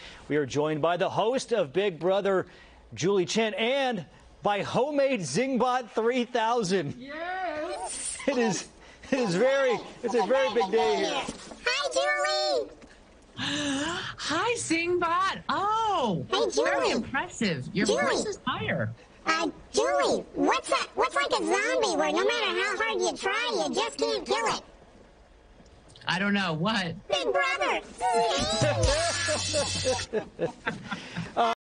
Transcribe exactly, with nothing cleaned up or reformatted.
We are joined by the host of Big Brother, Julie Chinn, and by homemade Zingbot three thousand. Yes. It is. It is very. It's a very big day here. Hi, Julie. Hi, Zingbot. Oh, Hey, Julie. very impressive. Your Julie. voice is higher. Uh, Julie, what's that? What's like a zombie where no matter how hard you try, you just can't kill it? I don't know what. Big Brother.